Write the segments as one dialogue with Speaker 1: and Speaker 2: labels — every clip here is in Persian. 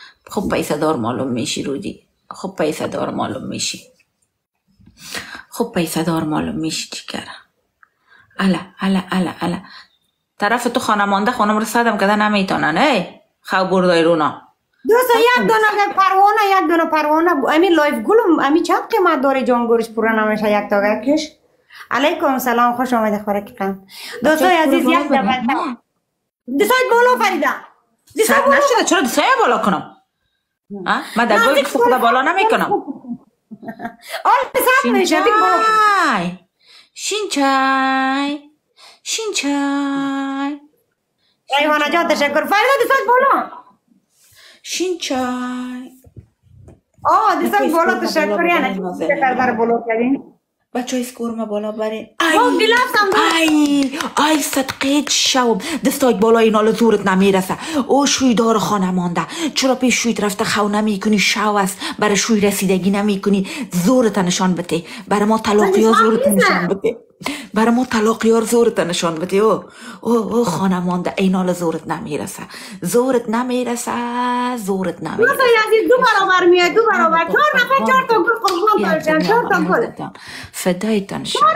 Speaker 1: خب پیسه دار معلوم میشی رودی. خب پیسه دار معلوم میشی. خب پیسه دار معلوم میشی چیکاره. الا طرف تو خانمانده خانم رو صدم کده نمیتونن. ای خو بردای رونا
Speaker 2: دوستا یک دونه پروانه امی لایف گلم امی چند قیمت داره جان گورش پورا نمیشه یک تا گکش. علیکم سلام خوش آمده خورکم دوستای عزیز یک دفعه دستای بالا فریده
Speaker 1: دستای بالا نشده چرا دستای بالا کنم من در گوی خدا بالا نمیکنم
Speaker 2: آل پسر میشه دیگه بالا
Speaker 1: شین چای
Speaker 2: ریحانه جان تشکر فریده دستای بالا
Speaker 1: شین چای
Speaker 2: دستای بالا تشکر یعنی چه در بالا کردین
Speaker 1: بچه های سکورما بالا برین ای صدقیت شوم دستای بالا این حال زورت نمیرسه او شوی دار خانه مانده چرا پیش شویت رفته خو نمی کنی شو است برای شوی رسیدگی نمی کنی زورت نشان بده برای ما طلاقی ها زورت نشان بده برای ما طلاقیار زورت نشان بده او خانه مانده این حال زورت نمیرسه زورت نمیرسه
Speaker 2: دو برابر میاد دو برابر 4 نفر 4 تا گل قربان داشتن 4 تا گل
Speaker 1: فدایتان شد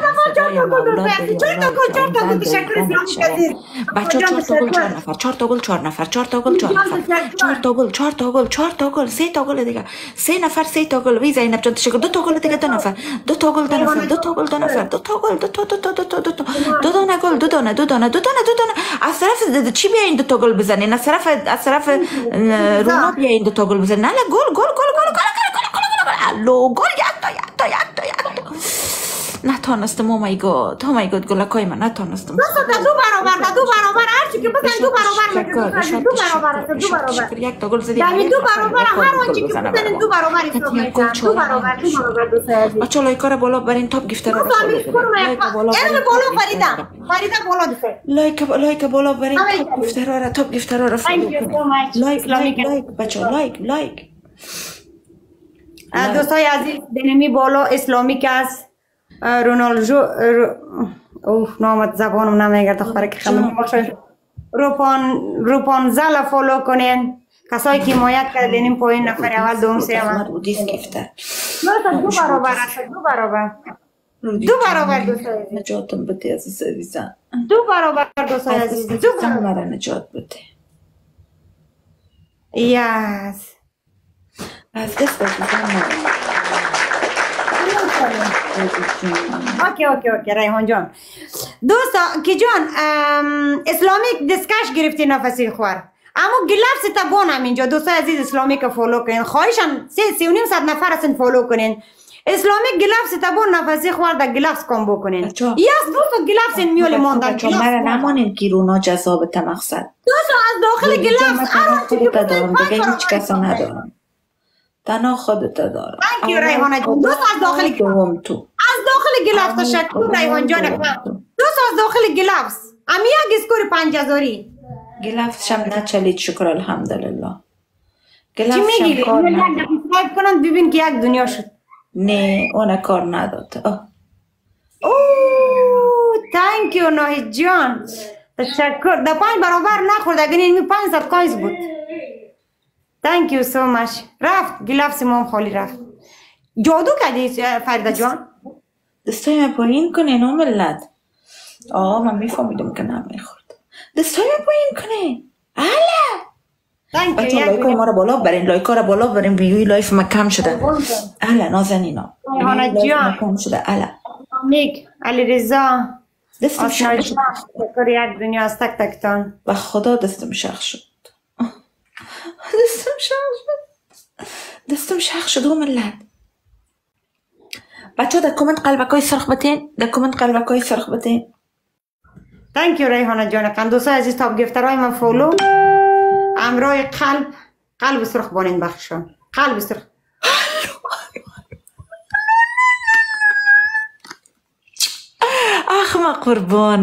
Speaker 2: 4 تا گل تشکر اسلام کثیر
Speaker 1: بچه 4 تا گل 4 نفر 4 تا گل 4 نفر 4 تا گل 4 نفر 4 تا گل 3 تا گل دیگه 3 نفر 3 تا گل وی زینب جان تشکر 2 تا گل دیگه 2 نفر 2 تا گل 2 نفر 2 تا گل 2 نفر 2 تا گل 2 دانه گل 2 دانه از طرف چی بیاین 2 تا گل بزنین از طرف رونا بیاین 2 تا گل بزنین نه گل الو گل یک تا نتونستم او مای گاد گلکای من نتونستم
Speaker 2: دو برابر هر چی که بزن 2 برابر میشه 2 برابر
Speaker 1: یک تا گل زدی
Speaker 2: یعنی 2 برابر هر آنچه که بزنین 2 برابر حساب 2 برابر
Speaker 1: بچه لایکا رو بالا برین تاپ گیفتر رو
Speaker 2: بالا بالا دیگه
Speaker 1: لایک بالا برین تاپ گیفتر رو لایک بچه لایک
Speaker 2: دوستای عزیز دنمی بالا اسلامی که است رونالدو نامت زبانم نمیگرد خبره که خمیم باشه روپانزل فالو کنین کسایی که حمایت کردین پایین نفر اول دوم سوم دو برابر دوستای عزیز
Speaker 1: نجاتم بده عزیزان
Speaker 2: 2 برابر دوستای عزیز 2
Speaker 1: برابر نجات بده
Speaker 2: یس
Speaker 1: از دست
Speaker 2: اوکی ریحان جان دوستا که جان اسلامیک دسکش گرفتی نفسی خور اما گلفس تبان همینجا دوستای عزیز اسلامیک فالو کنین خواهشان 3.5 نفر هستن فالو کنین اسلامیک گلفس تبان نفسی خور در گلفس کام بکنین یس دوستا گلفس میول ماندن
Speaker 1: بچه مرا نمانین که رونا جذابت مقصد
Speaker 2: دوستا از داخل گلفس
Speaker 1: خودت دارم دیگه هیچ کسا ندارم تنها خودت دارم
Speaker 2: ریحانه جان دوست از داخل
Speaker 1: دوم تو
Speaker 2: از داخل گلفس تشکر ریحان جان دوست از داخل گلفس امی یک اسکور 5000
Speaker 1: گلفس شم نچلید شکر الحمدلله
Speaker 2: چی میگی سابسکرایب کنن ببین که یک دنیا شد
Speaker 1: نه اون کار نداد
Speaker 2: تانک یو ناهید جان تشکر در 5 برابر نخورد اگر اینمی 500 کوینز بود Thank you so much. رفت گلفس مام خالی رفت جادو کردی فریده جان
Speaker 1: دستای من پایین کنین او ملت من میفهمیدم که نمیخورد دستای من پایین کنین بچه لایک های ما رو بالا برین لایک ها رو بالا برین ویوی لایف ما کم شده نازنینا
Speaker 2: جان
Speaker 1: کم شده
Speaker 2: نیک علی رضا
Speaker 1: دستم شخ شد
Speaker 2: یک دنیا از تک تکتان
Speaker 1: و خدا دستم شخ شد دستم شخ شد و ملت بچه در کومنت قلبکای سرخ بتین
Speaker 2: تانک یو ریحانه جان دوستای عزیز تاپ گفترهای من فولو امرای قلب سرخ بانین بخشان قلب سرخ
Speaker 1: ما قربان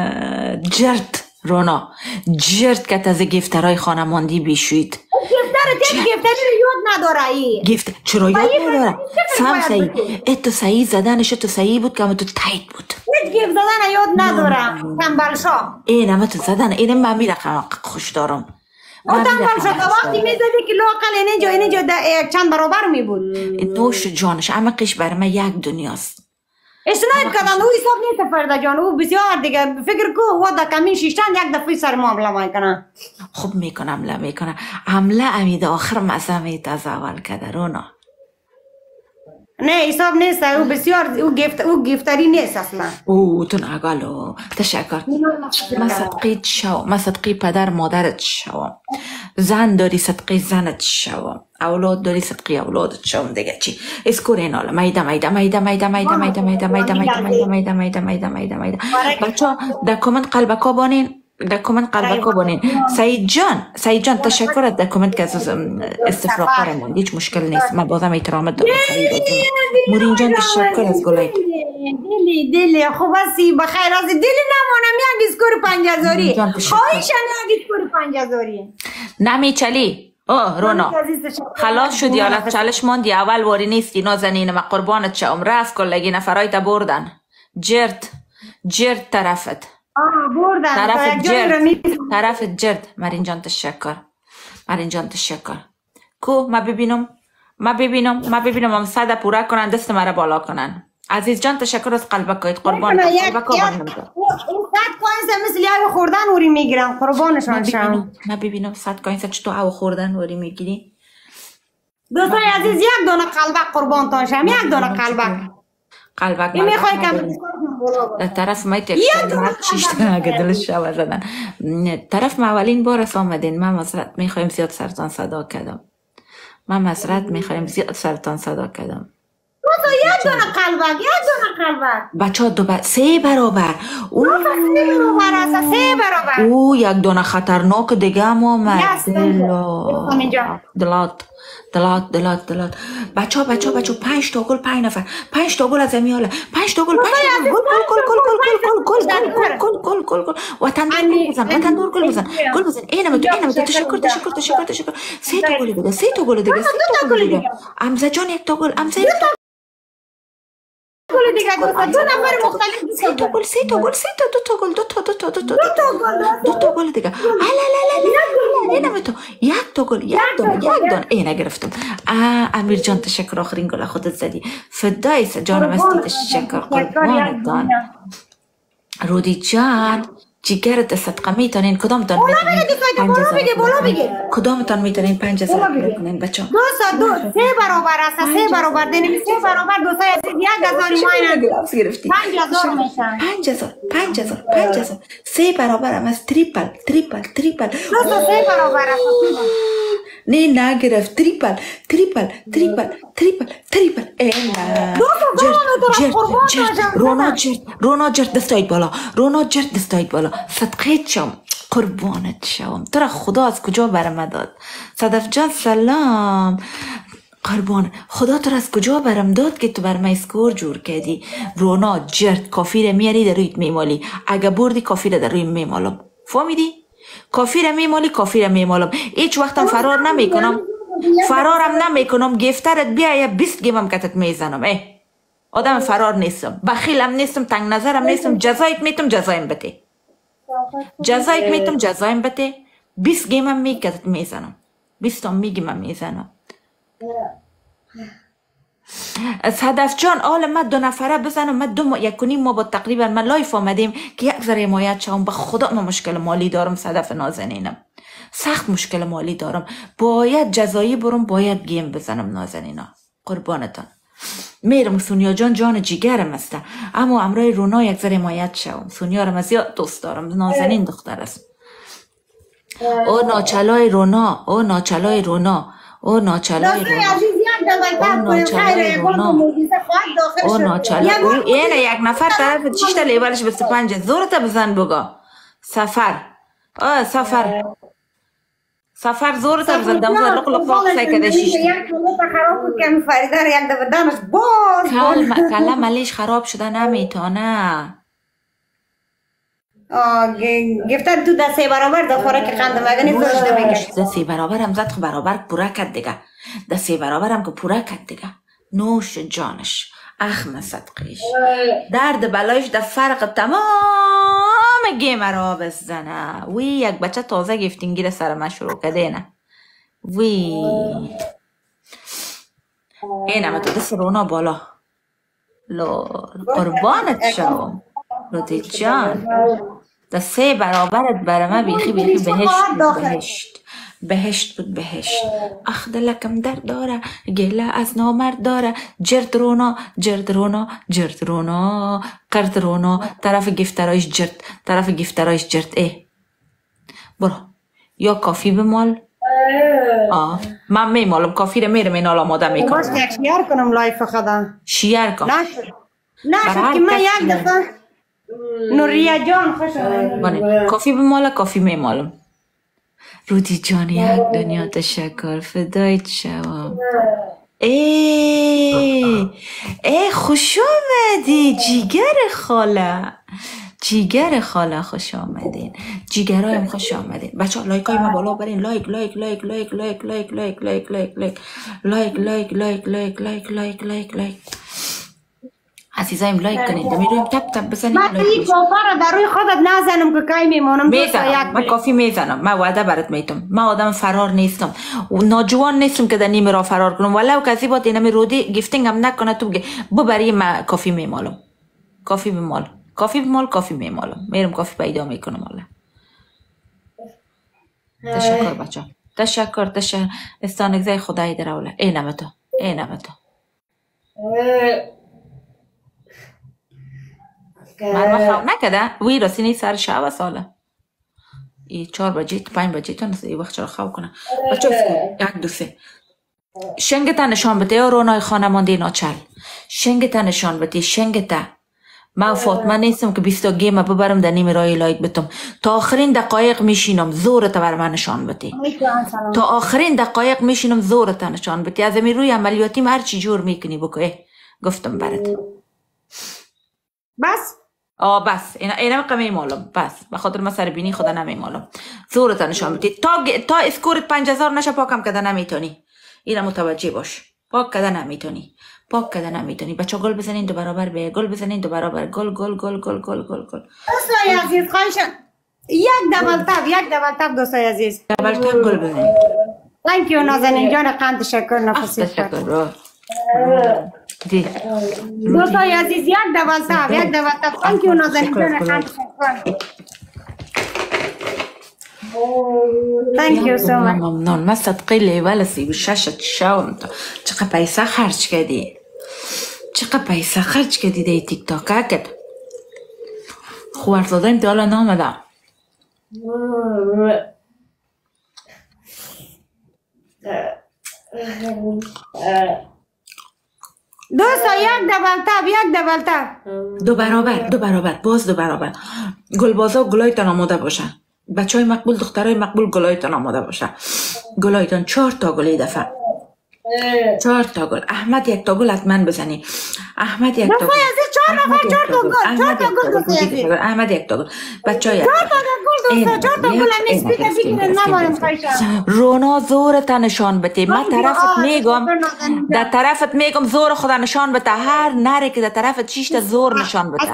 Speaker 1: رونا جرد که تازه گفترهای خانماندی بیشوید
Speaker 2: گفتری رو یاد نداره
Speaker 1: چرا یاد نداره فهم صحیح اتو صحیح زدنش تو صحیح بود که اما تو تایید بود
Speaker 2: هیچ گفت زدن یاد نداره تنبل شا
Speaker 1: این همه تو زدن این من میرقم خوش دارم
Speaker 2: او تنبل شد وقتی میزدی که لاقل اینجا چند برابر می بود.
Speaker 1: نوش جانش عمقش بر من یک دنیاست.
Speaker 2: اسنایپ کردن او حساب نیست فردا جان او بسیار دیگه فکر کو و دا کمین شیشتن یک دفعه سر معامله میکنه.
Speaker 1: خب میکنه عمله امید آخر مزمه از اول کده رونا.
Speaker 2: نه حساب نیست او بسیار او گفتاری نیست اصلا.
Speaker 1: او تو نگالو تشکر. ما صدقی پدر مادرت شوم. زن داری صدقی زنت شوم. اولاد داری صدقی اولادت شوم دیگه چی؟ اسکورین حالا میده. بچه در کامنت قلبکا بانین. در کامنت قلبکا بانین. سعید جان تشکر از در کامنت که از استفراغ کردن هیچ مشکل نیست. من بازم احترامت دارم سعید جان. مورین جان تشکر از گلایت.
Speaker 2: دلی خوب هستی بخیر از دلی نمانم یک اسکور 50,000 خواهیشم یک اسکور 50,000
Speaker 1: نمی چلی رونا خلاص شدی حالا چالش ماندی اول واری نیستی نازنین ما قربانت شم رفت کلگی نفرای تا بردن جرد طرفت طرفت جرد مرین جان تشکر کو ما ببینم هم صد پورا کنن دست مرا بالا کنن عزیز جان تشکر از قلبکایت قربان قلبکا
Speaker 2: این 100 کوینز مثل یاو خوردن وری میگیرم قربانشان شم
Speaker 1: ما ببینم 100 کوینز چطور او خوردن وری میگیری
Speaker 2: دوستای عزیز یک دونه قلبک قربانتان شم یک دونه قلبک این میخوای کم
Speaker 1: در طرف ما تکشن چیش اگه دلش شو زدن طرف ما اولین بار است آمدین ما مسرت میخوایم زیاد سرتان صدا کردم یک دونه قلبک بچه 3 برابر او یک دونه خطرناک دیگه هم آمد دلات بچه 5 تا گل 5 نفر 5 تا گل از امیاله 5 تا گل گل وطن دور گل بزن اینم تو تشکر 3 تا گل دیگه امزه جان 1 تا گل امزه
Speaker 2: دیگه دو نفر مختلف
Speaker 1: 3 تا گل 2 تا گل دیگه اینم تو 1 تا گل 1 دون اینه گرفتم امیر جان تشکر آخرین گل خودت زدی فدای جانم استی تشکر قربانت دان رودی جان جیگرت صدقه میتونین کدامتان میتونین 5000 کنین بچه
Speaker 2: دو 3 برابر است 3 برابر دینیم 3 برابر دوستای عزیز 1000 ماین
Speaker 1: گلابس گرفتی
Speaker 2: 5000 میشن
Speaker 1: 5000 3 برابر هم از تریپل
Speaker 2: دوستا 3 برابر است
Speaker 1: نه نگرفت تریپل رونا جرد دستایت بالا صدقیت شم قربانت شم تو را خدا از کجا برم داد صدف جان سلام قربان خدا تو را از کجا برم داد که تو برم اسکور جور کردی رونا جرد کافی را میاری در رویت میمالی اگه بردی کافی را در روی میمالم فهمیدی؟ کافی را میمالم هیچ وقتم فرارم نمیکنم گفترت بیا 20 گیمم کتت میزنم آدم فرار نیستم بخیلم نیستم تنگ نظرم نیستم جزایت میتم جزایم بده 20 گیمم میکتت میزنم 20 گیمم میزنم صدف جان آل من 2 نفره بزنم من 1.5 ماه با تقریبا من لایف آمدیم که یک ذره حمایت شوم به خدا من مشکل مالی دارم صدف نازنینم سخت مشکل مالی دارم باید جزایی برم باید گیم بزنم نازنینا قربانتان میرم سونیا جان جیگرم است اما امرای رونا یک ذره حمایت شوم سونیا رو من زیاد دوست دارم نازنین دختر است او ناچلای رونا اینه یک نفر طرف چیش تا لیبلش 25 زورت بزن بگا سفر زورت بزن دموز لق باقصه کده شیشتی
Speaker 2: یک کلوپ خراب بود که می فریده رو یک دفعه دمش باز
Speaker 1: کله ملیش خراب شده نمیتونه
Speaker 2: گفتر تو 10 برابر ده خوراک قند مگنی زشته میگه
Speaker 1: 10 برابر هم زد خب برابر پورا کرد دیگه 10 برابر هم که پورا کرد دیگه نوش جانش اخم صدقیش درد بلایش در فرق تمام گیمر ها بزنه. وی یک بچه تازه گفتینگیر سر من شروع کده نه. وی این همه تو دست رونا بالا قربانت شوم رودی جان. در 3 برابرت برمه بیخی بهشت بود بهشت. اخ دلکم درد داره گله از نامرد داره. جرد رونا کرد رونا طرف گفترایش جرد ای برو یا کافی بمال. من میمالم کافی رو میرم این حالا آماده میکنم.
Speaker 2: باش که شیر کنم لایف خدا
Speaker 1: شیر کن
Speaker 2: نشد که من یک دفعه نوریا جان خوش آمدید.
Speaker 1: کافی بمال کافی میمالم. رودی جان یک دنیا تشکر فدایت شوم. ای خوش آمدی جیگر خاله خوش آمدین. جیگرایم خوش آمدین. بچه ها لایک های ما بالا برین. لایک عزیزایم لایک کنید. میرویم تپ بزنید.
Speaker 2: من این کافر در روی خودت نزنم که کی میمونم.
Speaker 1: من کافی میزنم. من وعده برات میتم. من آدم فرار نیستم و ناجوان نیستم که در نیم راه فرار کنم. ولو کسی با اینم رودی گیفتینگ هم نکنه تو ببری من کافی میمالم. کافی میمالم. میرم کافی پیدا میکنم. حالا تشکر بچه. تشکر استانگزای خدای در اوله. اینم تو من خواب نکده وی رسینی سر شب ساله ای 4 بجه 5 بجه تا نسید وقت چرا خواب کنه. بچه افکر 1 2 3 شنگتا نشان بده یا رونای خانمانده ناچل. شنگتا نشان بده. من فاطمه نیستم که 20 گیم ببرم در نیم راه لایک بتم. تا آخرین دقایق میشینم زورت بر من نشان بده. از امی روی عملیاتیم هر چی جور میکنی بکو. گفتم برات
Speaker 2: بس
Speaker 1: بس اینا قمی مالم. بس به خاطر من سر بینی خدا نمیمالم. زورت نشان بده تا اسکورت 5000 نشه پاکم کده نمیتونی. اینا متوجه باش. پاک کده نمیتونی. بچه گل بزنین 2 برابر به گل بزنین 2 برابر گل
Speaker 2: دوستای عزیز خواهشم یک دبل تب دوستای عزیز
Speaker 1: دبل تب گل بزنین.
Speaker 2: تhank you نازنین جان قند تشکر نفسی دوستای عزیز یک دبل تب thank you نازنین جان قند تشکر thank you so much.
Speaker 1: ممنون. من صدقه لیول 36 شوم. چقدر پیسه خرج کردی دی تیک تاک اکد خوارزاده ایم دیالا نامده.
Speaker 2: دوستا یک دبل تب
Speaker 1: 2 برابر باز 2 برابر. گلبازا و گلایتان آماده باشن. بچه های مقبول دخترای مقبول گلایتان آماده باشه. گلایتان 4 تا گل دفعه. 4 تا گل. احمد 1 تا گل حتما بزنی. احمد 1 تا گل. احمد 1 تا گل. بچه های 4 تا گل رونا زورت نشان بده. من طرفت میگم در طرفت میگم زور خدا نشان بده. هر نره که در طرفت 6 تا زور نشان بده.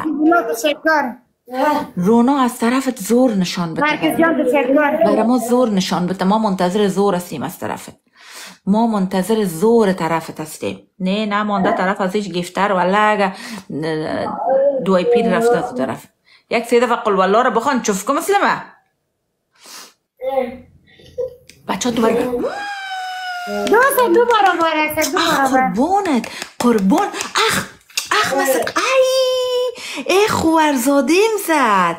Speaker 1: رونا از طرفت زور نشان بده. برای ما زور نشان بده. ما منتظر زور هستیم از طرفت. ما منتظر زور طرفت هستیم. نه مانده طرف از هیچ گفتر ولی اگه 2 پیر رفته از طرف. یک 3 دفعه قل والله رو بخوان چوف کن مسلمه. بچه ها 2 برابر.
Speaker 2: دوستا 2 برابر است. 2 برابر.
Speaker 1: قربان. اخ مسک ای خوارزادیم زد.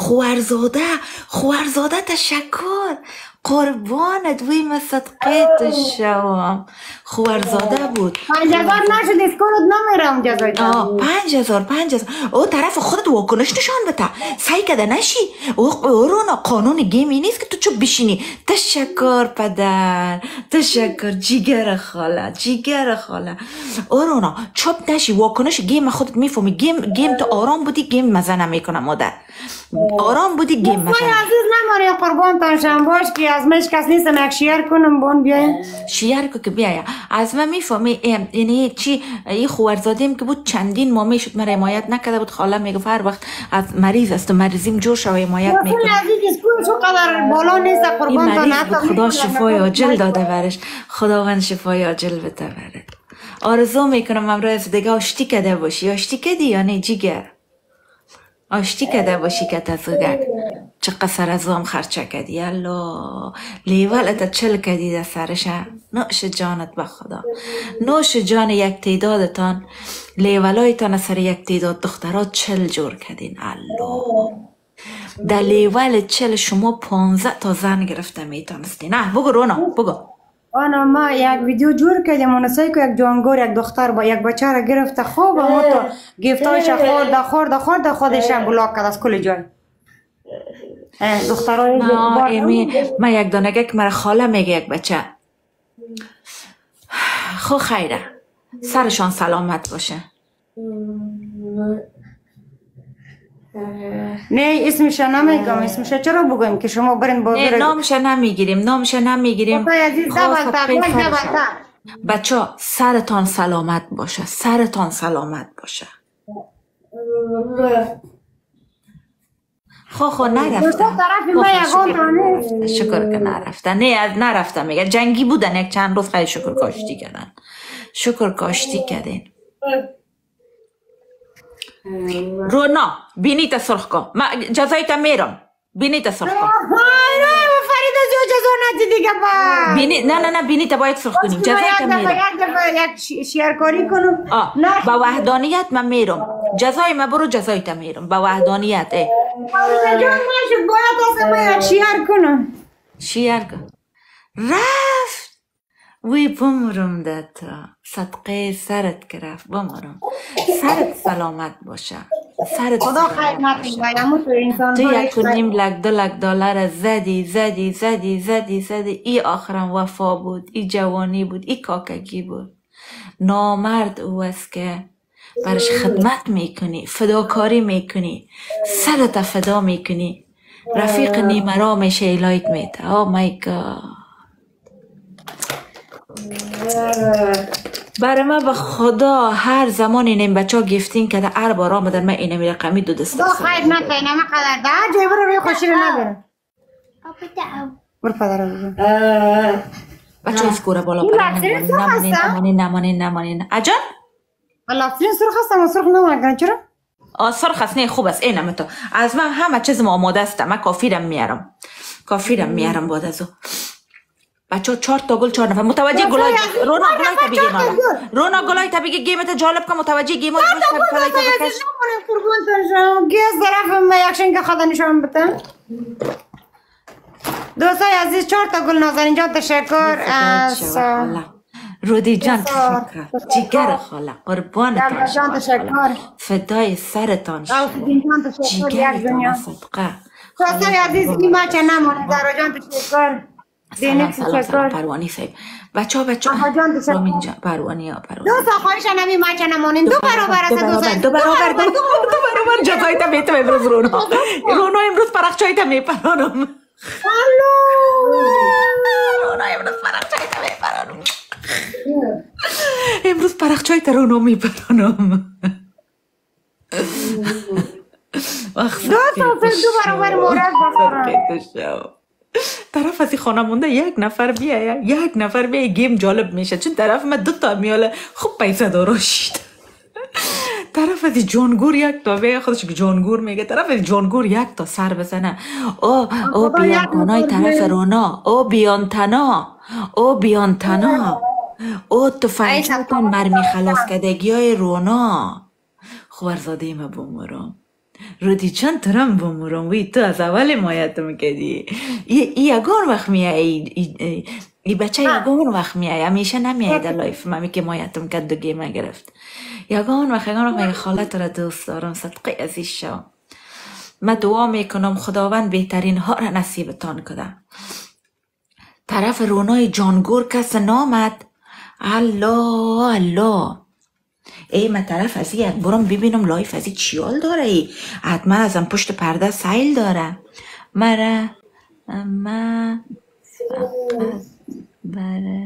Speaker 1: خوارزاده تشکر. قربانت وی من صدقیت شوم. خوارزاده بود.
Speaker 2: 5000 نشد اسکورت نمیرم جزایتان.
Speaker 1: 5000 او طرف خودت واکنش نشان بده. سعی کده نشی. او رونا قانون گیمی نیست که تو چوب بشینی. تشکر پدر. تشکر جیگر خاله. او رونا چوب نشی. واکنش گیم خودت میفهمی. گیم تو آرام بودی. گیم مزه نمیکنه مادر. آرام بودی گیم
Speaker 2: دوستای
Speaker 1: مثلا
Speaker 2: عزیز نمانید قربانتان شم باش که از من کس نیستم یک شیر کنم بون بیاین
Speaker 1: شیر که بیایا از من میفهمی یعنی چی این خوارزادیم که بود چندین ماه میشد من حمایت نکرده بود خاله میگفت هر وقت از مریض است و مریضیم جور شو حمایت
Speaker 2: دوستای
Speaker 1: میکنه
Speaker 2: عزیز اسکول چقدر بالا نیست
Speaker 1: این
Speaker 2: قربانتان
Speaker 1: مریض بود خدا شفای عاجل داده برش خداوند شفای عاجل بده بره آرزو میکنم امروز دیگه آشتی کده باشی آشتی کدی یا نه جیگر آشتی کده باشی که تزوگک چه قصر از هم خرچه کدی الله لیولت چل کدی ده سرشه نوش جانت به خدا نوش جان یک تعدادتان لیولایتان سر یک تعداد دخترات چل جور کدین الله در لیول چل شما 15 تا زن گرفته میتونستی نه بگو رونا بگو
Speaker 2: آنا ما یک ویدیو جور کردیم اونسایی که یک جوانگور یک دختر با یک بچه را گرفته خوب اما تو گیفتایش خورده خودش بلاک کرد از کل جای دخترای
Speaker 1: ما یک دانگه که مرا خاله میگه یک بچه خو خیره سرشان سلامت باشه
Speaker 2: نه اسمش نمیگم اسمش چرا بگم که شما برین بازار
Speaker 1: نه نامش نمیگیریم بچه سرتان سلامت باشه خو نرفتم شکر که نرفتم نرفتم میگه جنگی بودن یک چند روز خیلی شکر کاشتی کردین رونا بینیت سرخ کن جزایت میرم بینیت سرخ کن
Speaker 2: فرید از جزا ندی دیگه با
Speaker 1: نه بینیت باید سرخ کنیم جزایت میرم
Speaker 2: یک شیرکاری کنم
Speaker 1: با وحدانیت من میرم جزای من برو جزایت میرم با وحدانیت
Speaker 2: جان نشد باید از من یک شیر کنم
Speaker 1: شیر کن رفت وی بمرم دتا صدقه سرت که رفت بمرم سرت سلامت باشه
Speaker 2: خدا خیر نکنه
Speaker 1: تو 1.5 لک 2 لک دلار زدی ای آخرم وفا بود ای جوانی بود ای کاکگی بود نامرد او است که برش خدمت میکنی فداکاری میکنی سرت فدا میکنی رفیق نیمرا میشه لایک میده او مای گاد برای من به خدا هر زمان این بچه ها گفتین که در هر بار آمدن من اینمی رقمی 2 دسته
Speaker 2: خیر نکنه نمه قدر در جای برو روی خوشی رو نبره برو پدر رو بزن
Speaker 1: بچه ها سکوره بالا نمانین اجان؟
Speaker 2: لافترین سرخ هستم و سرخ نمانه چرا؟
Speaker 1: سرخ هست نه خوب است اینم تو از من همه چیزم آماده است من کافیرم میارم بعد از او بچه 4 تا گل 4 نفر متوجه گلای رونا گلای طبیعی گیمت جالب کن متوجه گیمت
Speaker 2: گیز طرف ما یکشن که خدا نشان بتن دوستای عزیز 4 تا گل نازنین جان تشکر
Speaker 1: رودی جان تشکر جیگر خاله قربانتان
Speaker 2: جان تشکر
Speaker 1: فدای سرتان جیگرتان صدقه
Speaker 2: دوستای عزیز این مچه نمانه در جان تشکر
Speaker 1: سلام پروانی صاحب بچه رامین جان پروانی
Speaker 2: دوستا خواهشن همی مچه نمانین 2 برابر است
Speaker 1: دو برابر جزایت میتم امروز رونا امروز پرخچایت میپرانم امروز پرخچایت رونا میپرانم
Speaker 2: دوستا 2 برابر مورد بخورم
Speaker 1: طرف از این خانه مونده یک نفر بیایه گیم جالب میشه چون طرف من 2 تا میاله خوب پیسه دارو شید طرف از جانگور 1 تا بیایه خودش که جانگور میگه طرف از جانگور 1 تا سر بزنه او بیانتنای طرف رونا او بیانتنا او تفنگتان مرمی خلاص کدگی های رونا خوارزاده ما بمرم رودی چند ترم بمرم وی تو از اول مایتم کدی یگان وقت میای ای بچه یگان وقت میای همیشه نمیای در لایف مامی که مایتم کد 2 گیمه گرفت یگان وقت میگه خالت را دوست دارم صدقه عزیز شو من دعا میکنم خداوند بهترین ها را نصیبتان کنه طرف رونای جانگور کس نامد الله ای من طرف از یک برم ببینم لایف از چیال داره ای حتما ازم پشت پرده سایل داره مرا ما فقط بره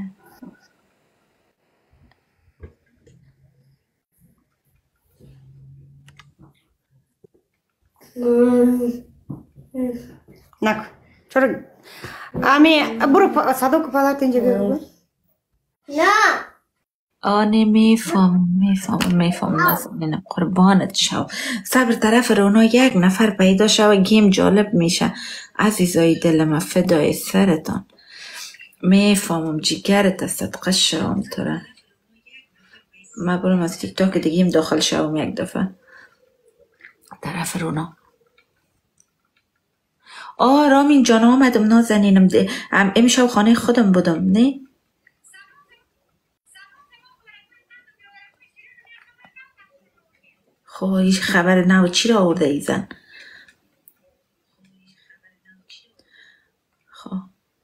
Speaker 2: نکن چرا امی برو صدوق پدرت اینجا بگو
Speaker 3: نه
Speaker 1: آنه میفهم نازنینم قربانت شو صبر طرف رونا یک نفر پیدا شو گیم جالب میشه عزیزای دلم فدای سرتان میفهمم جگرت صدقه شوم توره ما برم از تیک تاک دیگیم داخل شوم یک دفعه طرف رونا رامین جان آمدم نازنینم امشب خانه خودم بودم نه خب هیچ خبر نو چی را آورده ای زن خب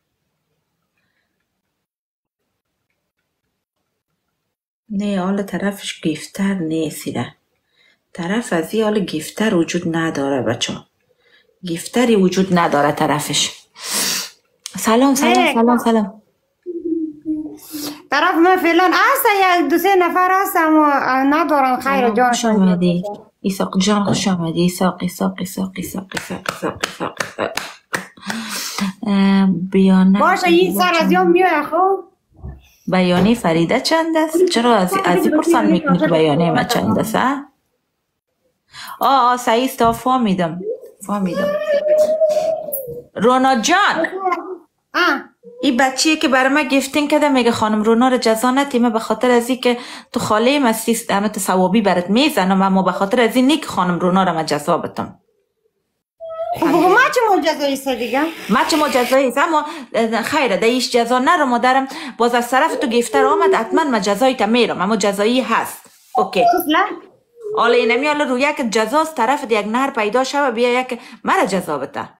Speaker 1: نه حال طرفش گیفتر نیستیده طرف از این حال گیفتر وجود نداره بچه گیفتری وجود نداره طرفش سلام
Speaker 2: طرف من فعلا هست یک دو سه نفر هستم و ندارم خیر جانشون
Speaker 1: خوش آمدی ایساق جان خوش آمدی ایساق بیانه
Speaker 2: باشه این سر از یام بیای خوب
Speaker 1: بیانه فریده چند است؟ چرا از این پرسان میکنی که بیانه ما چند است؟ سعیستا فهمیدم رونا جان این بچه‌ای که برای من گیفتین کده میگه خانم رونا رو جزا ندیم به خاطر از این که تو خاله مسیست همه ثوابی برات میزنم اما به خاطر از این نیک خانم رونا رو من جزا بتم
Speaker 2: خب ما چه مجزایی است دیگه
Speaker 1: ما چه مجزایی است اما خیره دیش جزا نرم مادرم باز از طرف تو گیفتر آمد حتما من جزایی تا میرم اما جزایی هست اوکی حالا اینمی حالا روی یک جزاست طرف یک نهر پیدا شوه بیا یک مرا جزا بته